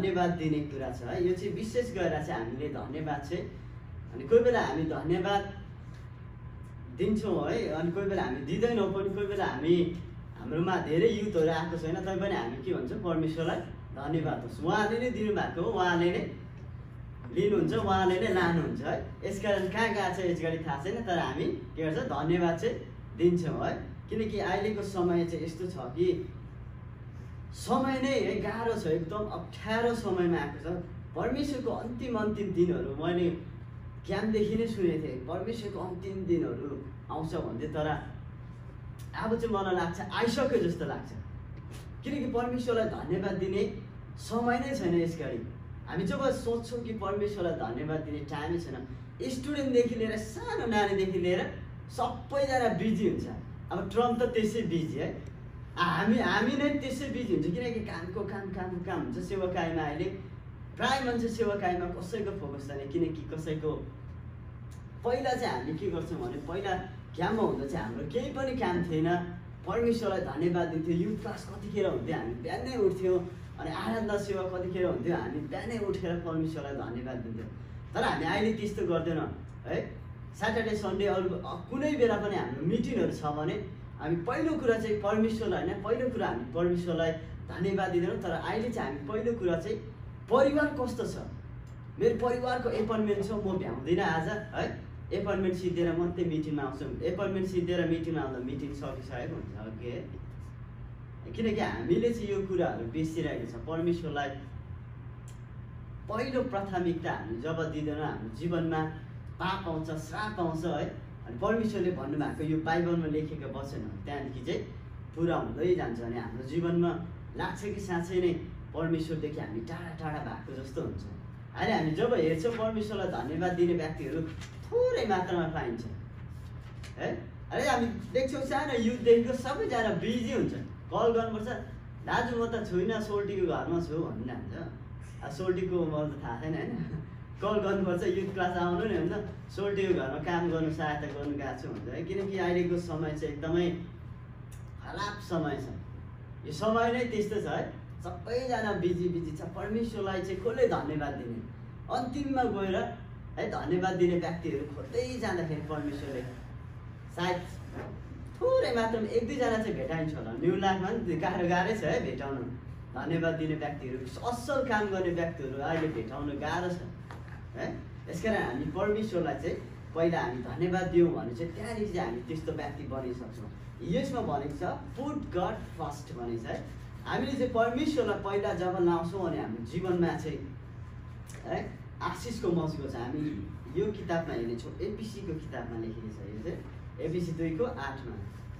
धन्यवाद दिने कुरा छ है। यो चाहिँ विशेष गरेर चाहिँ हामीले धन्यवाद चाहिँ अनि कोही बेला हामी धन्यवाद दिन्छौँ है, अनि कोही बेला हामी दिँदैनौँ पनि। कोही बेला हाम्रोमा धेरै युथहरू आएको छैन तैपनि हामी के भन्छौँ, परमेश्वरलाई धन्यवाद होस्, उहाँले नै दिनुभएको हो, उहाँले नै लिनुहुन्छ, उहाँले नै लानुहुन्छ है। यसकारण कहाँ गएको छ यसगाडि थाहा छैन, तर हामी के गर्छ, धन्यवाद चाहिँ दिन्छौँ है। किनकि अहिलेको समय चाहिँ यस्तो छ कि समय नै है गाह्रो छ, एकदम अप्ठ्यारो समयमा आएको छ। परमेश्वरको अन्तिम दिनहरू मैले ज्ञानदेखि नै सुनेको थिएँ, परमेश्वरको अन्तिम दिनहरू आउँछ भन्दै, तर अब चाहिँ मलाई लाग्छ आइसक्यो जस्तो लाग्छ। किनकि परमेश्वरलाई धन्यवाद दिने समय नै छैन यसगाडि। हामी जब सोच्छौँ कि परमेश्वरलाई धन्यवाद दिने टाइमै छैन, स्टुडेन्टदेखि लिएर सानो नानीदेखि लिएर सबैजना बिजी हुन्छ। अब ट्रम्प त त्यसै बिजी है, हामी नै त्यसै बिजी हुन्छ, किनकि कामको काम हुन्छ। सेवाकाईमा अहिले प्राय मान्छे सेवाकाईमा कसैको फोकस छैन, किनकि कसैको पहिला चाहिँ हामी के गर्छौँ भने पहिला क्याम्पमा हुँदा चाहिँ हाम्रो केही पनि काम थिएन, परमेश्वरलाई धन्यवाद दिन्थ्यो। युथ क्लास कतिखेर हुन्थ्यो, हामी बिहानै उठ्थ्यौँ, अनि आराधना सेवा कतिखेर हुन्थ्यो, हामी बिहानै उठेर परमेश्वरलाई धन्यवाद दिन्थ्यौँ। तर हामी अहिले त्यस्तो गर्दैनौँ है। स्याटरडे सन्डे अरू कुनै बेला पनि हाम्रो मिटिङहरू छ भने हामी पहिलो कुरा चाहिँ परमेश्वरलाई होइन, पहिलो कुरा हामी परमेश्वरलाई धन्यवाद दिँदैनौँ। तर अहिले चाहिँ हामी पहिलो कुरा चाहिँ परिवार कस्तो छ, मेरो परिवारको एपोइन्टमेन्ट छ, म भ्याउँदिनँ आज है, एपोइन्टमेन्ट सिद्धिएर मात्रै मिटिङमा आउँछौँ। एपोइन्टमेन्ट सिद्धिएर मिटिङमा आउँदा मिटिङ सकिसकेको हुन्छ ओके। किनकि हामीले चाहिँ यो कुराहरू बिर्सिरहेको छ। परमेश्वरलाई पहिलो प्राथमिकता हामी जब दिँदैनौँ, हाम्रो जीवनमा पाप आउँछ, श्राप आउँछ है। अनि परमेश्वरले भन्नुभएको यो बाइबलमा लेखेको वचनहरू त्यहाँदेखि चाहिँ पुरा हुँदै जान्छ, अनि हाम्रो जीवनमा लाग्छ कि साँच्चै नै परमेश्वरदेखि हामी टाढा टाढा भएको जस्तो हुन्छ। अहिले हामी जब हेर्छौँ परमेश्वरलाई धन्यवाद दिने व्यक्तिहरू थोरै मात्रामा पाइन्छ है। अहिले हामी देख्छौँ सानो युथदेखिको सबैजना बिजी हुन्छ, कल गर्नुपर्छ, दाजु म त छुइनँ, सोल्टीको घरमा छु भन्नुहुन्छ। सोल्टीको मलाई त थाहा छैन होइन, कल गर्नुपर्छ, युथ क्लास आउनु नि हुन्छ, सोल्टीको घरमा काम गर्नु सहायता गर्नु गएको छु हुन्छ है। किनकि अहिलेको समय चाहिँ एकदमै खराब समय छ, यो समय नै त्यस्तो छ है, सबैजना बिजी छ। परमेश्वरलाई चाहिँ कसले धन्यवाद दिने, अन्तिममा गएर है धन्यवाद दिने व्यक्तिहरू खोज्दै जाँदाखेरि परमेश्वरले सायद थोरै मात्रामा एक दुईजना चाहिँ भेटाइन्छ होला। न्यु लाइफमा पनि गाह्रै छ है भेटाउनु धन्यवाद दिने व्यक्तिहरू, असल काम गर्ने व्यक्तिहरू अहिले भेटाउनु गाह्रो छ है। यसकारण हामी परमेश्वरलाई चाहिँ पहिला हामी धन्यवाद दियौँ भने चाहिँ त्यहाँदेखि चाहिँ हामी त्यस्तो व्यक्ति बनिसक्छौँ। यसमा भनेको छ पुट गड फर्स्ट भनेको छ है। हामीले चाहिँ परमेश्वरलाई पहिला जब लाउँछौँ अनि हाम्रो जीवनमा चाहिँ है आशिषको मौसम छ। हामी यो किताबमा हेर्नेछौँ, एपिसीको किताबमा लेखिएको छ, यो चाहिँ एपिसी 2को 8मा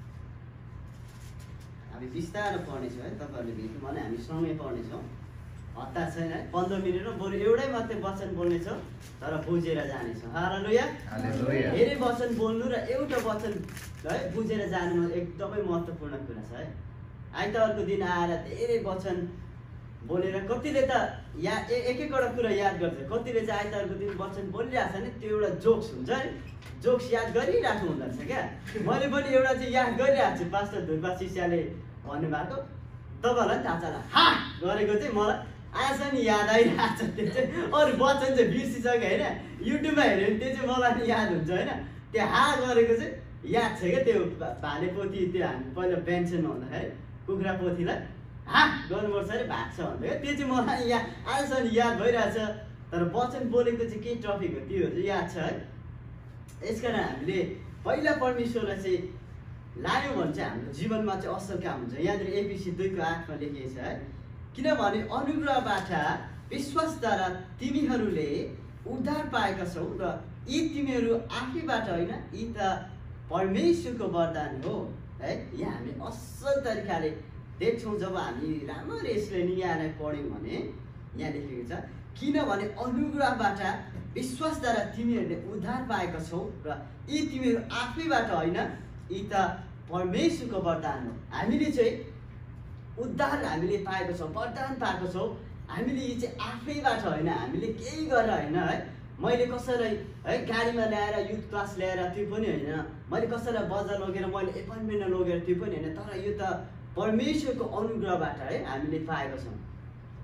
हामी बिस्तारो पढ्नेछौँ है। तपाईँहरूले भेट्नु भने हामी सँगै पढ्नेछौँ, हतार छैन है। 15 मिनटमा बरु एउटै मात्रै वचन बोल्नेछौँ तर बुझेर जानेछौँ। हालेलुया। धेरै वचन बोल्नु र एउटा वचन है बुझेर जानु एकदमै महत्त्वपूर्ण कुरा छ है। आइतबारको दिन आएर धेरै वचन बोलेर कतिले त एक-एकवटा कुरा याद गर्छ, कतिले चाहिँ आइतबारको दिन वचन बोलिरहेको छ नि, त्यो एउटा जोक्स हुन्छ है, जोक्स याद गरिराख्नु हुँदो रहेछ क्या। मैले पनि एउटा चाहिँ याद गरिरहेको छु, पास्टर धुर्बा शिष्यले भन्नुभएको, तपाईँहरूलाई पनि थाहा छ होला, हा गरेको चाहिँ मलाई आज नि याद आइरहेको छ। त्यो चाहिँ अरू वचन चाहिँ बिर्सिसक्यो होइन, युट्युबमा हेऱ्यो भने त्यो चाहिँ मलाई पनि याद हुन्छ होइन। त्यो हा गरेको चाहिँ याद छ क्या, त्यो भाले पोथी, त्यो हामी पहिला पेन्सनमा हुँदाखेरि कुखुरा पोथीलाई हा गर्नुपर्छ अरे भाग्छ भन्थ्यो, त्यो चाहिँ मलाई याद आजसम्म याद भइरहेछ। तर वचन बोलेको चाहिँ के टपिक हो त्योहरू चाहिँ याद छ है। यसकारण हामीले पहिला परमेश्वरलाई चाहिँ लायौँ भने चाहिँ हाम्रो जीवनमा चाहिँ असल काम हुन्छ। यहाँनिर एपिसी 2को 8मा लेखिएको छ है, किनभने अनुग्रहबाट विश्वासद्वारा तिमीहरूले उद्धार पाएका छौ र यी तिमीहरू आफैबाट होइन, यी त परमेश्वरको वरदान हो है। यहाँ हामी असल तरिकाले देख्छौँ जब हामी राम्ररी यसलाई निहालेर पढ्यौँ भने यहाँ लेखेको छ, किनभने अनुग्रहबाट विश्वासद्वारा तिमीहरूले उद्धार पाएका छौ र यी तिमीहरू आफैबाट होइन, यी त परमेश्वरको वरदान हो। हामीले चाहिँ उद्धार हामीले पाएको छौँ, वरदान पाएको छौँ हामीले, यी चाहिँ आफैबाट होइन, हामीले केही गरेर होइन है। मैले कसैलाई है गाडीमा ल्याएर युथ क्लास ल्याएर त्यो पनि होइन, मैले कसैलाई बजार लगेर मैले एपोइन्टमेन्टमा लगेर त्यो पनि होइन, तर यो त परमेश्वरको अनुग्रहबाट है हामीले पाएको छौँ।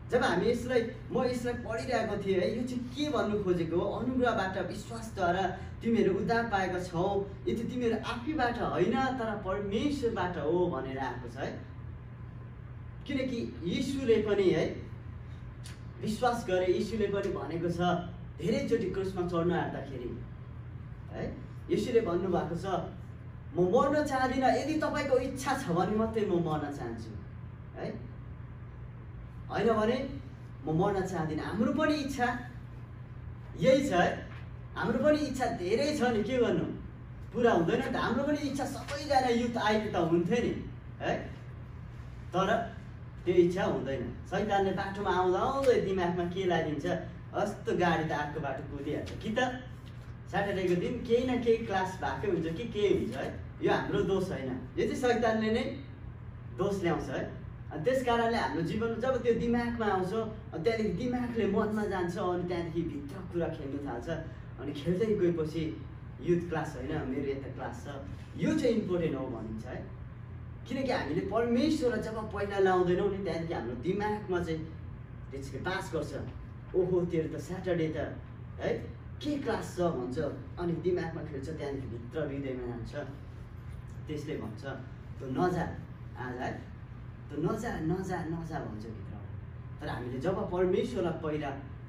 जब हामी यसलाई म यसलाई पढिरहेको थिएँ है, यो चाहिँ के भन्नु खोजेको हो, अनुग्रहबाट विश्वासद्वारा तिमीहरू उद्धार पाएका छौ, यो चाहिँ तिमीहरू आफैबाट होइन तर परमेश्वरबाट हो भनेर आएको छ है। किनकि यीशुले पनि है विश्वास गरे, यीशुले पनि भनेको छ धेरैचोटि क्रुसमा चढ्न आँट्दाखेरि है, यीशुले भन्नुभएको छ म मर्न चाहदिनँ, यदि तपाईँको इच्छा छ भने मात्रै म मर्न चाहन्छु है, होइन भने म मर्न चाहदिनँ। हाम्रो पनि इच्छा यही छ है, हाम्रो पनि इच्छा धेरै छ नि, के गर्नु पुरा हुँदैन नि त। हाम्रो पनि इच्छा सबैजना युथ आएको त हुन्थ्यो नि है, तर त्यो इच्छा हुँदैन। शैतानले बाटोमा आउँदा आउँदै दिमागमा के लगाइदिन्छ, कस्तो गाडी त अर्को बाटो कुदिहाल्छ, कि त स्याटरडेको दिन केही न केही क्लास भएकै हुन्छ कि केही हुन्छ है। यो हाम्रो दोष होइन, यो चाहिँ शैतानले नै दोष ल्याउँछ है। अनि त्यस कारणले हाम्रो जीवनमा जब त्यो दिमागमा आउँछ, त्यहाँदेखि दिमागले मनमा जान्छ, अनि त्यहाँदेखि भित्र कुरा खेल्नु थाल्छ। अनि खेल्दै गएपछि युथ क्लास होइन, मेरो यता क्लास छ, यो चाहिँ इम्पोर्टेन्ट हो भनिन्छ है। किनकि हामीले परमेश्वरलाई जब पहिला लाउँदैनौँ नि, त्यहाँदेखि हाम्रो दिमागमा चाहिँ त्यसले पास गर्छ, ओहो तेरो त स्याटरडे त है के क्लास छ भन्छ, अनि दिमागमा खेल्छ, त्यहाँदेखि भित्र हृदयमा जान्छ। त्यसले भन्छ त नजा आज है, त नजा नजा नजा भन्छ भित्र। तर हामीले जब परमेश्वरलाई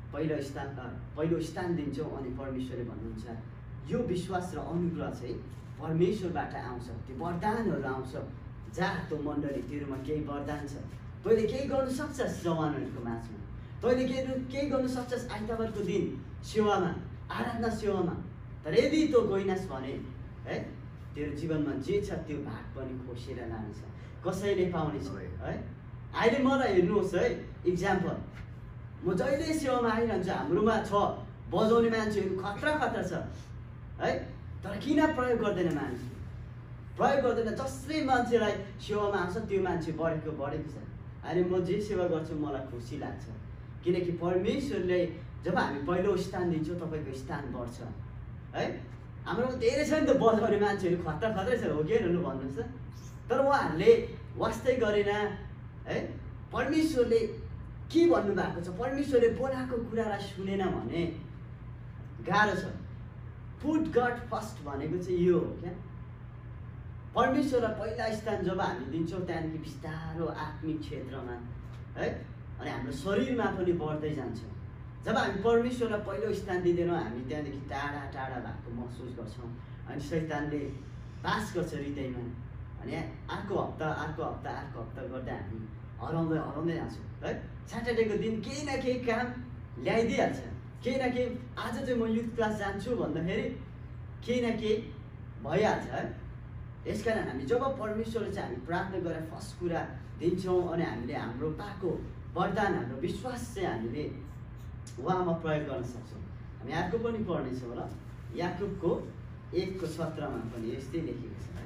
पहिलो स्थान दिन्छौँ, अनि परमेश्वरले भन्नुहुन्छ यो विश्वास र अनुग्रह चाहिँ परमेश्वरबाट आउँछ, त्यो वरदानहरू आउँछ। जा त्यो मण्डली, तेरोमा केही वरदान छ, तैँले केही गर्नु सक्छस् जवानहरूको माझमा, तैँले केही गर्नु सक्छस् आइतबारको दिन सेवामा, आराधना सेवामा। तर यदि तँ गइनस् भने है, तेरो जीवनमा जे छ त्यो भाग पनि खोसेर लानेछ, कसैले पाउने छ है। अहिले मलाई हेर्नुहोस् है, इक्जाम्पल म जहिले सेवामा आइरहन्छु, हाम्रोमा छ बजाउने मान्छेहरू खतरा खतरा छ है, तर किन प्रयोग गर्दैन मान्छे, प्रयोग गर्दैन। जसले मान्छेलाई सेवामा आउँछ त्यो मान्छे बढेको छ। अहिले म जे सेवा गर्छु मलाई खुसी लाग्छ, किनकि परमेश्वरले जब हामी पहिलो स्थान दिन्छौँ तपाईँको स्थान बढ्छ है। हाम्रोमा धेरै छ नि त बजाउने मान्छेहरू, खतरा खतरै छ, हो कि हेर्नु भन्नुहोस् त। तर उहाँहरूले वास्तै गरेन है। परमेश्वरले के भन्नुभएको छ, परमेश्वरले बोलाएको कुरालाई सुनेन भने गाह्रो छ। पुट गड फर्स्ट भनेको चाहिँ यो हो क्या। परमेश्वरलाई पहिला स्थान जब हामी दिन्छौँ, त्यहाँदेखि बिस्तारो आत्मिक क्षेत्रमा है, अनि हाम्रो शरीरमा पनि बढ्दै जान्छ। जब हामी परमेश्वरलाई पहिलो स्थान दिँदैनौँ, हामी त्यहाँदेखि टाढा टाढा भएको महसुस गर्छौँ, अनि शैतानले बास गर्छ हृदयमा। अनि अर्को हप्ता गर्दा हामी हराउँदै जान्छौँ है। स्याटरडेको दिन केही न केही काम ल्याइदिइहाल्छ, केही न केही। आज चाहिँ म युथ क्लास जान्छु भन्दाखेरि केही न केही भइहाल्छ है। यसकारण हामी जब परमेश्वरले चाहिँ हामी प्रार्थना गरेर फर्स्ट कुरा दिन्छौँ, अनि हामीले हाम्रो पाएको वरदान, हाम्रो विश्वास चाहिँ हामीले उहाँमा प्रयोग गर्न सक्छौँ। हामी अर्को पनि पढ्नेछौँ होला, याकुबको 1:17 पनि यस्तै लेखेको छ है।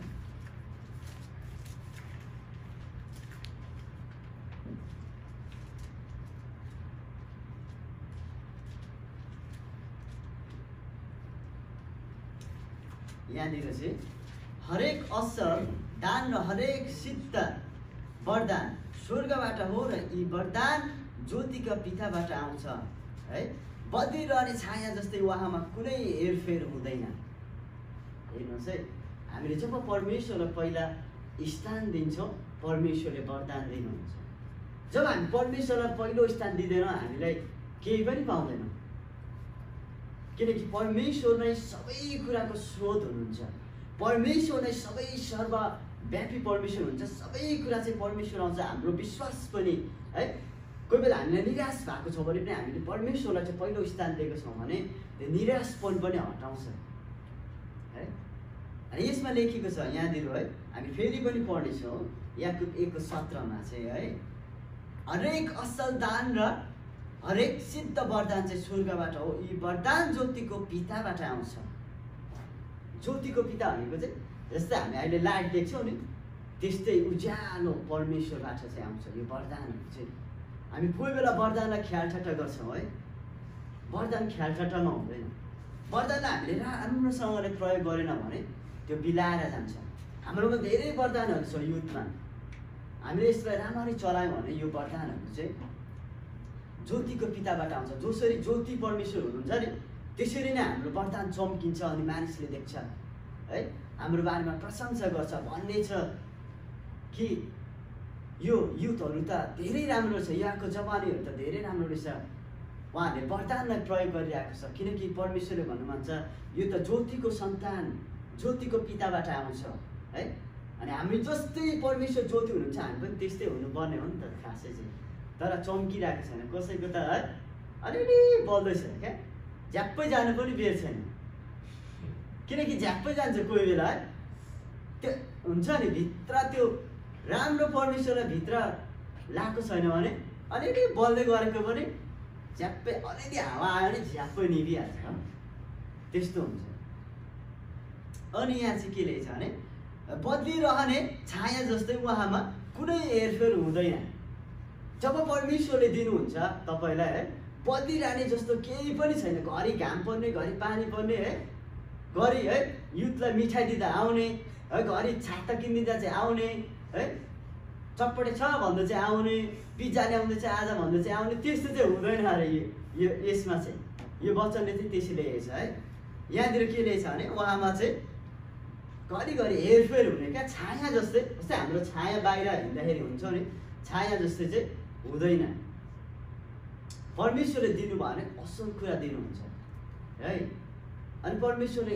यहाँनिर चाहिँ हरेक असल दान र हरेक सिद्ध वरदान स्वर्गबाट हो, र यी वरदान ज्योतिका पिताबाट आउँछ है। बद्लिरहने छाया जस्तै उहाँमा कुनै हेरफेर हुँदैन। हेर्नुहोस् है, हामीले जब परमेश्वरलाई पहिला स्थान दिन्छौँ, परमेश्वरले वरदान दिनुहुन्छ। जब हामी परमेश्वरलाई पहिलो स्थान दिँदैनौँ, हामीलाई केही पनि पाउँदैनौँ, किनकि परमेश्वर नै सबै कुराको स्रोत हुनुहुन्छ। परमेश्वर नै सबै सर्वव्यापी परमेश्वर हुन्छ। सबै कुरा चाहिँ परमेश्वर आउँछ। हाम्रो विश्वास पनि है, कोही बेला हामीलाई निराश भएको छ भने पनि हामीले परमेश्वरलाई चाहिँ पहिलो स्थान दिएको छौँ भने त्यो निराशपन पनि हटाउँछ है। अनि यसमा लेखेको छ यहाँनिर है, हामी फेरि पनि पढ्नेछौँ याकुब 1:17 चाहिँ है, हरेक असल दान र हरेक सिद्ध वरदान चाहिँ स्वर्गबाट हो, यी वरदान ज्योतिको पिताबाट आउँछ। ज्योतिको पिता भनेको चाहिँ जस्तै हामी अहिले लाइट देख्छौँ नि, त्यस्तै उज्यालो परमेश्वरबाट चाहिँ आउँछ यो वरदानहरू चाहिँ। हामी कोही बेला वरदानलाई ख्यालठट्टा गर्छौँ है, वरदान ख्यालठट्टामा हुँदैन। वरदानलाई हामीले राम्रोसँगले प्रयोग गरेन भने त्यो बिलाएर जान्छ। हाम्रोमा धेरै वरदानहरू छ युथमा, हामीले यसलाई राम्ररी चलायौँ भने यो वरदानहरू चाहिँ ज्योतिको पिताबाट आउँछ। जसरी ज्योति परमेश्वर हुनुहुन्छ नि त्यसरी नै हाम्रो वरदान चम्किन्छ अनि मानिसले देख्छ है, हाम्रो बारेमा प्रशंसा गर्छ, भन्ने छ कि यो युथहरू त धेरै राम्रो छ, यहाँको जवानीहरू त धेरै राम्रो रहेछ, उहाँहरूले वरदानलाई प्रयोग गरिरहेको छ। किनकि परमेश्वरले भन्नुहुन्छ यो त ज्योतिको सन्तान, ज्योतिको पिताबाट आउँछ है। अनि हामी जस्तै परमेश्वर ज्योति हुनुहुन्छ, हामी पनि त्यस्तै हुनुपर्ने हो नि त खासै चाहिँ। तर चम्किरहेको छैन, कसैको त है अलिअलि बल्दैछ क्या, झ्याप्पै जानु पनि बेर छैन। किनकि झ्याप्पै जान्छ कोही बेला है, त्यो हुन्छ नि भित्र त्यो राम्रो परमेश्वरलाई भित्र लाएको छैन भने अलिअलि बल्दै गरेको पनि झ्याप्पै अलिअलि हावा आयो भने झ्याप्पै निभिहाल्छ, त्यस्तो हुन्छ। अनि यहाँ चाहिँ के लेखेछ भने बदलिरहने छाया जस्तै उहाँमा कुनै हेरफेर हुँदैन। जब परमेश्वरले दिनुहुन्छ तपाईँलाई है, बदलिरहने जस्तो केही पनि छैन। घरि घाम पर्ने, घरि पानी पर्ने है, घरि है युथलाई मिठाई दिँदा आउने है, घरि छाता किनिदिँदा चाहिँ आउने है, चटपटे छ भन्दा चाहिँ आउने, पिज्जा ल्याउँदा चाहिँ आज भन्दा चाहिँ आउने, त्यस्तो चाहिँ हुँदैन अरे यो यसमा चाहिँ। यो वचनले चाहिँ त्यसै लेखेको छ है। यहाँतिर के लेखेछ भने उहाँमा चाहिँ घरिघरि हेरफेर हुने क्या, छाया जस्तै, जस्तै हाम्रो छाया बाहिर हिँड्दाखेरि हुन्छ नि छाया जस्तै चाहिँ हुँदैन। परमेश्वरले दिनुभयो भने असल कुरा दिनुहुन्छ है। अनि परमेश्वरले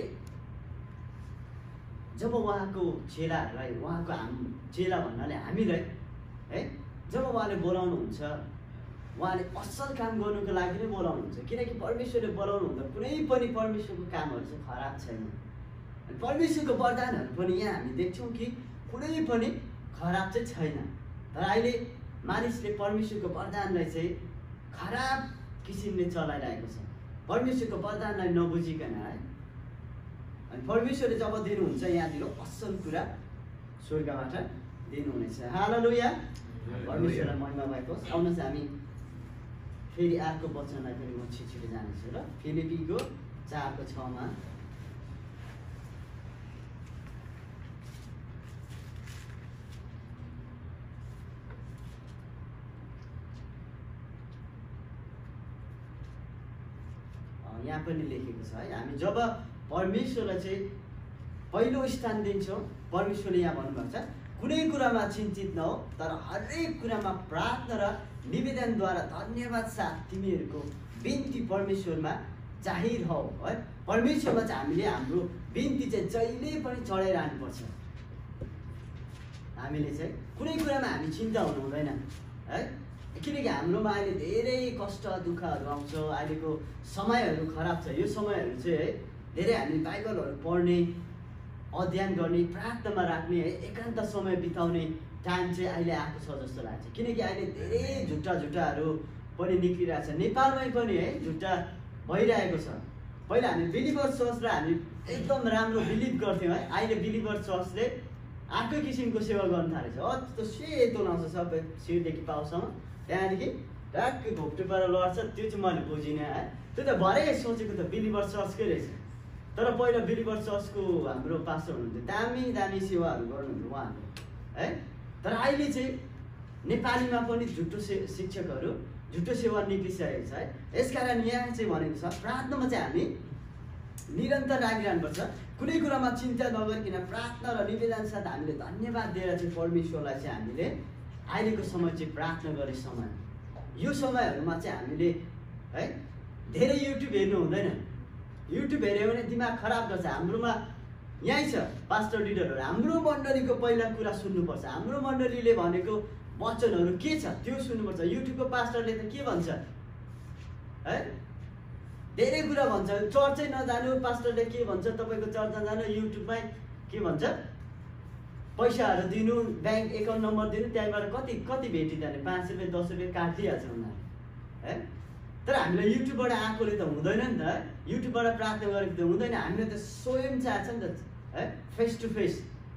जब उहाँको चेलाहरूलाई, उहाँको चेला भन्नाले हामीलाई है, जब उहाँले बोलाउनुहुन्छ उहाँले असल काम गर्नुको लागि नै बोलाउनुहुन्छ। किनकि परमेश्वरले बोलाउनु हुँदा कुनै पनि परमेश्वरको कामहरू चाहिँ खराब छैन। अनि परमेश्वरको वरदानहरू पनि यहाँ हामी देख्छौँ कि कुनै पनि खराब चाहिँ छैन। तर अहिले मानिसले परमेश्वरको वरदानलाई चाहिँ खराब किसिमले चलाइरहेको छ, परमेश्वरको वरदानलाई नबुझिकन है। अनि परमेश्वरले जब दिनुहुन्छ यहाँतिर असल कुरा स्वर्गबाट दिनुहुनेछ। हालेलुया, परमेश्वरलाई महिमा भएको होस्। आउनुहोस् हामी फेरि अर्को वचनलाई पनि म छिटो जानेछु र फिलिपीको 4:6 यहाँ पनि लेखेको छ है। हामी जब परमेश्वरलाई चाहिँ पहिलो स्थान दिन्छौँ, परमेश्वरले यहाँ भन्नुभएको छ कुनै कुरामा चिन्तित नहो, तर हरेक कुरामा प्रार्थना र निवेदनद्वारा धन्यवाद साथ तिमीहरूको बिन्ती परमेश्वरमा जाहिर हौ है। परमेश्वरमा चाहिँ हामीले हाम्रो बिन्ती चाहिँ जहिले पनि चढाइरहनुपर्छ। हामीले चाहिँ कुनै कुरामा हामी चिन्ता हुनु हुँदैन है। किनकि हाम्रोमा अहिले धेरै कष्ट दुःखहरू आउँछ, अहिलेको समयहरू खराब छ। यो समयहरू चाहिँ है धेरै हामी बाइबलहरू पढ्ने, अध्ययन गर्ने, प्रार्थनामा राख्ने है, एकान्त समय बिताउने टाइम चाहिँ अहिले आएको छ जस्तो लाग्छ। किनकि अहिले धेरै झुट्टाहरू पनि निक्लिरहेको छ, नेपालमै पनि है झुट्टा भइरहेको छ। पहिला हामी बिलिभर चर्चलाई हामी एकदम राम्रो बिलिभ गर्थ्यौँ है, अहिले बिलिभर चर्चले अर्कै किसिमको सेवा गर्न थालेको छ। त्यो सेतो लाउँछ सबै शिरदेखि पाउसम्म, त्यहाँदेखि ट्याक्कै घोप्टेबाट लड्छ। त्यो चाहिँ मैले बुझिनँ है, त्यो त भरे सोचेको त बिलिभर चर्चकै रहेछ। तर पहिला बिलिभर चर्चको हाम्रो पास्टर हुनुहुन्थ्यो, दामी सेवाहरू गर्नुहुन्थ्यो उहाँहरू है। तर अहिले चाहिँ नेपालीमा पनि झुटो शिक्षकहरू, झुटो सेवा निक्लिसकेको छ है। यसकारण यहाँ चाहिँ भनेको छ प्रार्थनामा चाहिँ हामी निरन्तर लागिरहनुपर्छ। कुनै कुरामा चिन्ता नगरिकन प्रार्थना र निवेदन साथ हामीले धन्यवाद दिएर चाहिँ परमेश्वरलाई चाहिँ हामीले अहिलेको समय चाहिँ प्रार्थना गर्ने समय, यो समयहरूमा चाहिँ हामीले है धेरै युट्युब हेर्नु हुँदैन। युट्युब हेऱ्यो भने दिमाग खराब गर्छ। हाम्रोमा यहीँ छ पास्टर लिडरहरू, हाम्रो मण्डलीको पहिला कुरा सुन्नुपर्छ। हाम्रो मण्डलीले भनेको वचनहरू के छ त्यो सुन्नुपर्छ। युट्युबको पास्टरले त के भन्छ है, धेरै कुरा भन्छ। चर्चै नजानु, पास्टरले के भन्छ, तपाईँको चर्च नजानु, युट्युबमै के भन्छ पैसाहरू दिनु, ब्याङ्क एकाउन्ट नम्बर दिनु, त्यहाँबाट कति भेटिँदैन, 5 रुपियाँ 10 रुपियाँ काटिदिइहाल्छ उनीहरू है। तर हामीलाई युट्युबबाट आएकोले त हुँदैन नि त, युट्युबबाट प्रार्थना गरेको त हुँदैन। हामीले त स्वयं चाहन्छ नि त है, फेस टु फेस।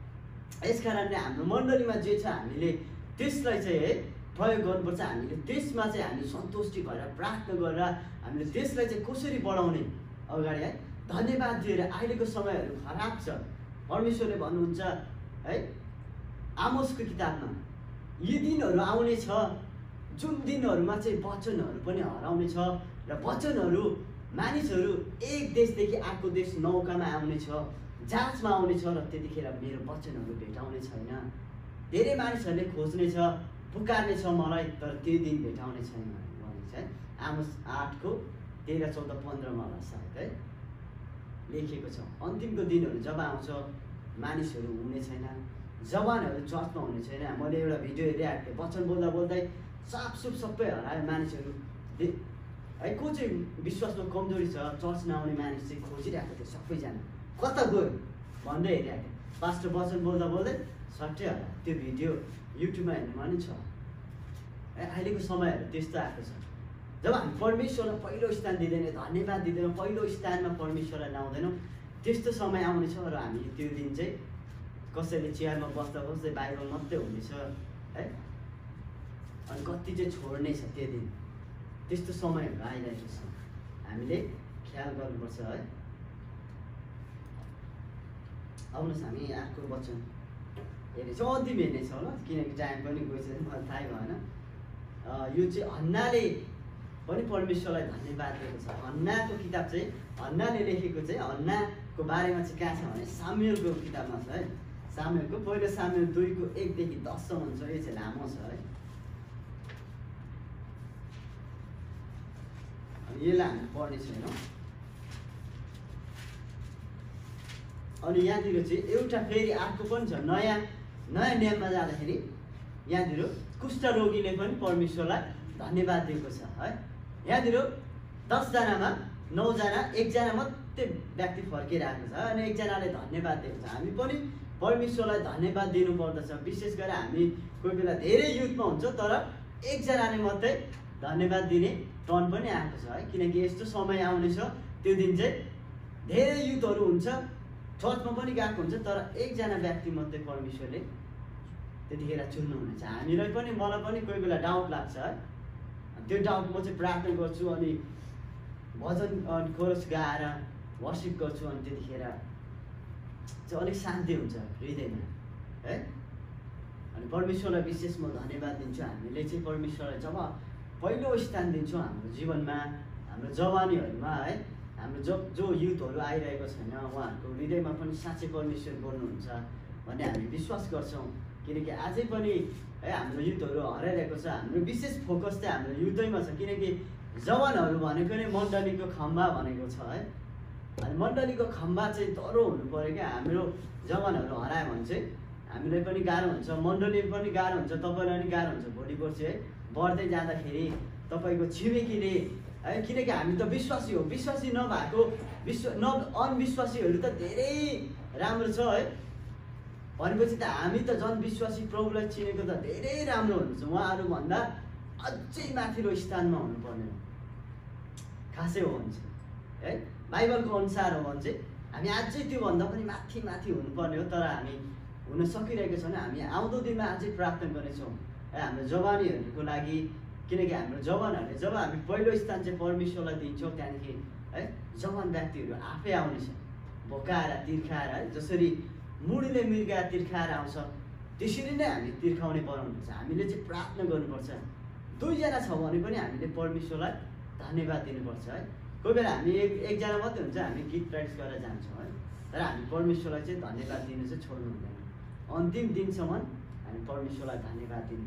यस कारणले हाम्रो मण्डलीमा जे छ हामीले त्यसलाई चाहिँ है प्रयोग गर्नुपर्छ। हामीले त्यसमा चाहिँ हामी सन्तुष्टि भएर प्रार्थना गरेर हामीले त्यसलाई चाहिँ कसरी बढाउने अगाडि है, धन्यवाद दिएर। अहिलेको समयहरू खराब छ। परमेश्वरले भन्नुहुन्छ है आमोसको किताबमा, यी दिनहरू आउने छ जुन दिनहरूमा चाहिँ वचनहरू पनि हराउनेछ र वचनहरू मानिसहरू एक देशदेखि अर्को देश नौकामा आउनेछ, जहाजमा आउनेछ र त्यतिखेर मेरो वचनहरू भेटाउने छैन। धेरै मानिसहरूले खोज्नेछ, पुकार्नेछ मलाई, तर त्यो दिन भेटाउने छैन भनेको छ है। आमोस 8:13-14-15 होला सायद है लेखिएको छ। अन्तिमको दिनहरू जब आउँछ मानिसहरू हुने छैन, जवानहरू चर्चमा हुने छैन। मैले एउटा भिडियो हेरिरहेको थिएँ, वचन बोल्दा बोल्दै साफसुफ सबै हरायो मानिसहरू है। को चाहिँ विश्वासमा कमजोरी छ, चर्च नआउने मानिस चाहिँ खोजिरहेको थियो सबैजना, कता गयो भन्दै हेरिरहेको थिएँ। पास्टर वचन बोल्दा बोल्दै सट्टै हरायो। त्यो भिडियो युट्युबमा हेर्नुमा पनि छ है। अहिलेको समयहरू त्यस्तो आएको छ। जब हामी परमेश्वरलाई पहिलो स्थान दिँदैन, धन्यवाद दिँदैनौँ, पहिलो स्थानमा परमेश्वरलाई ल्याउँदैनौँ, त्यस्तो समय आउनेछ र हामी त्यो दिन चाहिँ कसैले चेयरमा बस्दा बस्दै बाइबल मात्रै हुनेछ है। अनि कति चाहिँ छोड्ने छ त्यो दिन। त्यस्तो समयहरू आइरहेको छ, हामीले ख्याल गर्नुपर्छ है। आउनुहोस् हामी अर्को वचन हेर्नेछौँ, अन्तिम हेर्नेछौँ होला, किनकि टाइम पनि गइसक्यो, मलाई थाहै भएन। यो चाहिँ हन्नाले पनि परमेश्वरलाई धन्यवाद दिएको छ। हन्नाको किताब चाहिँ हन्नाले लेखेको चाहिँ, हन्नाको बारेमा चाहिँ कहाँ छ भने सामुएलको किताबमा छ है। सामुएलको पहिलो सामुएल 2:1-10 छ। यो चाहिँ लामो छ है। यसलाई हामी पढ्ने छैनौँ। अनि यहाँतिर चाहिँ एउटा फेरि अर्को पनि छ, नयाँ नियममा जाँदाखेरि यहाँतिर कुष्ठरोगीले पनि परमेश्वरलाई धन्यवाद दिएको छ है। यहाँतिर 10 जनामा 9 जना, 1 जना मात्रै व्यक्ति फर्किरहेको छ अनि 1 जनाले धन्यवाद दिएको छ। हामी पनि परमेश्वरलाई धन्यवाद दिनुपर्दछ। विशेष गरेर हामी कोही बेला धेरै युथमा हुन्छ, तर 1 जनाले मात्रै धन्यवाद दिने टर्न पनि आएको छ है। किनकि यस्तो समय आउनेछ, त्यो दिन चाहिँ धेरै युथहरू हुन्छ, चर्चमा पनि गएको हुन्छ, तर 1 जना व्यक्ति मात्रै परमेश्वरले त्यतिखेर चुन्नुहुनेछ। हामीलाई पनि, मलाई पनि कोही बेला डाउट लाग्छ है। त्यो डाउट म चाहिँ प्रार्थना गर्छु अनि भजन अनि कोरस गाएर वर्सिप गर्छु, अनि त्यतिखेर चाहिँ अलिक शान्ति हुन्छ हृदयमा है। अनि परमेश्वरलाई विशेष म धन्यवाद दिन्छु। हामीले चाहिँ परमेश्वरलाई जब पहिलो स्थान दिन्छौँ हाम्रो जीवनमा, हाम्रो जवानीहरूमा है, हाम्रो जो युथहरू आइरहेको छैन, उहाँहरूको हृदयमा पनि साँच्चै परमेश्वर बोल्नुहुन्छ भन्ने हामी विश्वास गर्छौँ। किनकि अझै पनि है हाम्रो युथहरू हराइरहेको छ। हाम्रो विशेष फोकस चाहिँ हाम्रो युथैमा छ, किनकि जवानहरू भनेको नै मण्डलीको खम्बा भनेको छ है। अनि मण्डलीको खम्बा चाहिँ दह्रो हुनु पऱ्यो क्या। हाम्रो जवानहरू हरायो भने चाहिँ हामीलाई पनि गाह्रो हुन्छ, मण्डली पनि गाह्रो हुन्छ, तपाईँलाई पनि गाह्रो हुन्छ भोलि पर्सि है। बढ्दै जाँदाखेरि तपाईँको छिमेकीले है, किनकि हामी त विश्वासी हो, विश्वासी नभएको अनविश्वासीहरू त धेरै राम्रो छ है। भनेपछि त हामी त झन् विश्वासी प्रभुलाई चिनेको त धेरै राम्रो हुनुहुन्छ। उहाँहरूभन्दा अझै माथिल्लो स्थानमा हुनुपर्ने हो खासै हो भने चाहिँ है। बाइबलको अनुसार हो भने चाहिँ हामी अझै त्योभन्दा पनि माथि हुनुपर्ने हो, तर हामी हुन सकिरहेको छैन। हामी आउँदो दिनमा अझै प्रार्थना गर्नेछौँ है हाम्रो जवानीहरूको लागि। किनकि हाम्रो जवानहरूले जब हामी पहिलो स्थान चाहिँ परमेश्वरलाई दिन्छौँ, त्यहाँदेखि है जवान व्यक्तिहरू आफै आउनेछ, भोकाएर तिर्खाएर है। जसरी मुडीले मृगा तिर्खाएर आउँछ, त्यसरी नै हामी तिर्खाउने बनाउनुपर्छ। हामीले चाहिँ प्रार्थना गर्नुपर्छ। 2 जना छ भने पनि हामीले परमेश्वरलाई धन्यवाद दिनुपर्छ है। कोही बेला हामी एक जना मात्रै हुन्छ, हामी गीत प्र्याक्टिस गरेर जान्छौँ है, तर हामी परमेश्वरलाई चाहिँ धन्यवाद दिनु चाहिँ छोड्नु हुँदैन। अन्तिम दिनसम्म हामी परमेश्वरलाई धन्यवाद दिनु।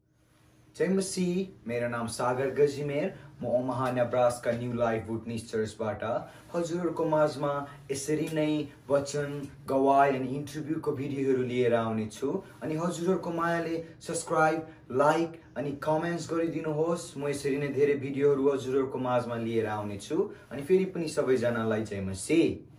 जय मसीह, मेरो नाम सागर गजिमेर, म Omaha Nebraska new life witness चर्चबाट हजुरहरूको माझमा यसरी नै वचन, गवाई अनि इन्टरभ्यूको भिडियोहरू लिएर आउनेछु। अनि हजुरहरूको मायाले सब्सक्राइब, लाइक अनि कमेन्ट्स गरिदिनुहोस्। म यसरी नै धेरै भिडियोहरू हजुरहरूको माझमा लिएर आउनेछु। अनि फेरि पनि सबैजनालाई जय मसीह।